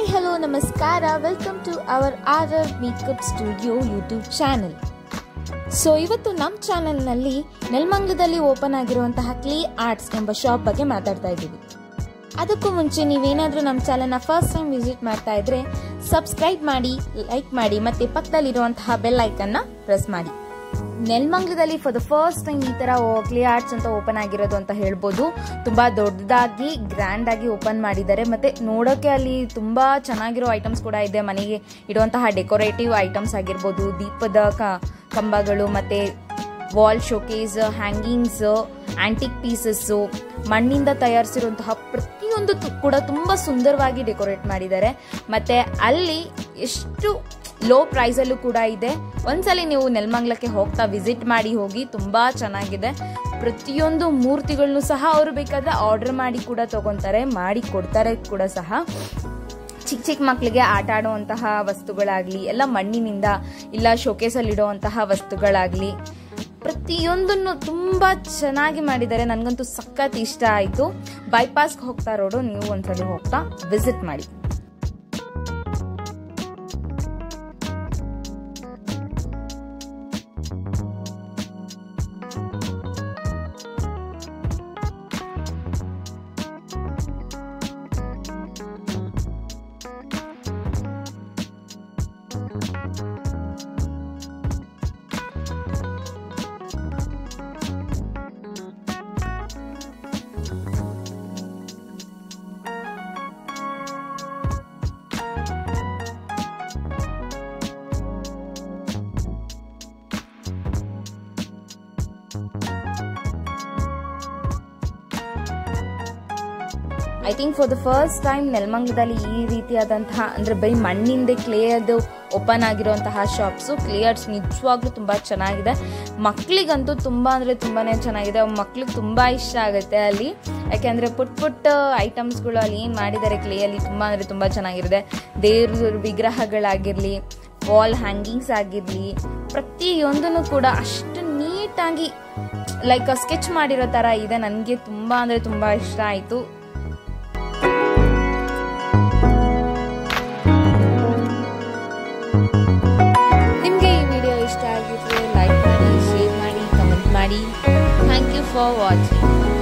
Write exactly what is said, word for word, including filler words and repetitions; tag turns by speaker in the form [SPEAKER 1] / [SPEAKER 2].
[SPEAKER 1] Hi hello ನಮಸ್ಕಾರ, welcome to our R R makeup studio YouTube channel. So ಇವತ್ತು ನಮ್ಮ ಚಾನೆಲ್ನಲ್ಲಿ ನೆಲಮಂಗಲದಲ್ಲಿ ಓಪನ್ ಆಗಿರುವಂತಹ ಕ್ಲೇ ಆರ್ಟ್ಸ್ ಎಂಬ ಶಾಪ್ ಬಗ್ಗೆ ಮಾತಾಡ್ತಾ ಇದ್ದೀವಿ. ಅದಕ್ಕೂ ಮುಂಚೆ ನೀವೇನಾದರೂ ನಮ್ಮ ಚಾನೆಲ್ನ ಫಸ್ಟ್ ಟೈಮ್ ವಿಸಿಟ್ ಮಾಡ್ತಾ ಇದ್ರೆ ಸಬ್ಸ್ಕ್ರೈಬ್ ಮಾಡಿ, ಲೈಕ್ ಮಾಡಿ, ಮತ್ತೆ ಪಕ್ಕದಲ್ಲಿರುವಂತಹ ಬೆಲ್ ಐಕನ್ನ ಪ್ರೆಸ್ ಮಾಡಿ. ನೆಲಮಂಗಲದಲ್ಲಿ ಫಾರ್ ದ ಫಸ್ಟ್ ಟೈಮ್ ಈ ತರ ಕ್ಲೇ ಆರ್ಟ್ಸ್ ಅಂತ ಓಪನ್ ಆಗಿರೋದು ಅಂತ ಹೇಳ್ಬೋದು. ತುಂಬಾ ದೊಡ್ಡದಾಗಿ ಗ್ರ್ಯಾಂಡ್ ಆಗಿ ಓಪನ್ ಮಾಡಿದ್ದಾರೆ. ಮತ್ತೆ ನೋಡೋಕೆ ಅಲ್ಲಿ ತುಂಬಾ ಚೆನ್ನಾಗಿರೋ ಐಟಮ್ಸ್ ಕೂಡ ಇದೆ. ಮನೆಗೆ ಇಡುವಂತಹ ಡೆಕೋರೇಟಿವ್ ಐಟಮ್ಸ್ ಆಗಿರ್ಬೋದು, ದೀಪದ ಕಂಬಗಳು, ಮತ್ತೆ wall showcase, hangings, antique pieces, ಮಣ್ಣಿಂದ ತಯಾರಿಸಿರುವಂತಹ ಪ್ರತಿಯೊಂದು ಕೂಡ ತುಂಬಾ ಸುಂದರವಾಗಿ ಡೆಕೋರೇಟ್ ಮಾಡಿದ್ದಾರೆ. ಮತ್ತೆ ಅಲ್ಲಿ ಎಷ್ಟು ಲೋ ಪ್ರೈಸ್ ಅಲ್ಲೂ ಕೂಡ ಇದೆ. ಒಂದ್ಸಲಿ ನೀವು ನೆಲಮಂಗಲಕ್ಕೆ ಹೋಗ್ತಾ ವಿಸಿಟ್ ಮಾಡಿ ಹೋಗಿ, ತುಂಬಾ ಚೆನ್ನಾಗಿದೆ. ಪ್ರತಿಯೊಂದು ಮೂರ್ತಿಗಳನ್ನು ಸಹ ಅವರು ಬೇಕಾದ್ರೆ ಆರ್ಡರ್ ಮಾಡಿ ಕೂಡ ತಗೊಂತಾರೆ, ಮಾಡಿ ಕೊಡ್ತಾರೆ ಕೂಡ ಸಹ. ಚಿಕ್ಕ ಚಿಕ್ಕ ಮಕ್ಕಳಿಗೆ ಆಟ ಆಡುವಂತಹ ವಸ್ತುಗಳಾಗ್ಲಿ, ಎಲ್ಲ ಮಣ್ಣಿನಿಂದ ಇಲ್ಲ ಶೋಕೇಸ್ ಅಲ್ಲಿ ಇಡುವಂತಹ ವಸ್ತುಗಳಾಗ್ಲಿ, ಪ್ರತಿಯೊಂದನ್ನು ತುಂಬಾ ಚೆನ್ನಾಗಿ ಮಾಡಿದ್ದಾರೆ. ನನ್ಗಂತೂ ಸಖತ್ ಇಷ್ಟ ಆಯ್ತು. ಬೈಪಾಸ್ಗೆ ಹೋಗ್ತಾ ರೋಡು, ನೀವು ಒಂದ್ಸಲಿ ಹೋಗ್ತಾ ವಿಸಿಟ್ ಮಾಡಿ. I think for the first time ನೆಲಮಂಗಲದಲ್ಲಿ ಈ ರೀತಿಯಾದಂತಹ ಅಂದ್ರೆ ಬರೀ ಮಣ್ಣಿಂದ ಕ್ಲೇ ಅದು ಓಪನ್ ಆಗಿರುವಂತಹ ಶಾಪ್ಸ್. ಕ್ಲೇ ಆರ್ಟ್ಸ್ ನಿಜವಾಗ್ಲೂ ತುಂಬಾ ಚೆನ್ನಾಗಿದೆ. ಮಕ್ಕಳಿಗಂತೂ ತುಂಬಾ ಅಂದ್ರೆ ತುಂಬಾನೇ ಚೆನ್ನಾಗಿದೆ. ಮಕ್ಳಿಗೆ ತುಂಬಾ ಇಷ್ಟ ಆಗುತ್ತೆ ಅಲ್ಲಿ. ಯಾಕೆಂದ್ರೆ ಪುಟ್ ಪುಟ್ ಐಟಮ್ಸ್ಗಳು ಅಲ್ಲಿ ಏನ್ ಮಾಡಿದ್ದಾರೆ ಕ್ಲೇ ಅಲ್ಲಿ ತುಂಬಾ ಅಂದ್ರೆ ತುಂಬಾ ಚೆನ್ನಾಗಿರುತ್ತೆ. ದೇವ್ರ ವಿಗ್ರಹಗಳಾಗಿರ್ಲಿ, ವಾಲ್ ಹ್ಯಾಂಗಿಂಗ್ಸ್ ಆಗಿರ್ಲಿ, ಪ್ರತಿಯೊಂದನ್ನು ಕೂಡ ಅಷ್ಟು ನೀಟಾಗಿ ಲೈಕ್ ಸ್ಕೆಚ್ ಮಾಡಿರೋ ತರ ಇದೆ. ನನಗೆ ತುಂಬಾ ಅಂದ್ರೆ ತುಂಬಾ ಇಷ್ಟ ಆಯ್ತು. ನಿಮಗೆ ಈ ವಿಡಿಯೋ ಇಷ್ಟ ಆಗಿದ್ರೆ ಲೈಕ್ ಮಾಡಿ, ಶೇರ್ ಮಾಡಿ, ಕಮೆಂಟ್ ಮಾಡಿ. Thank you for watching.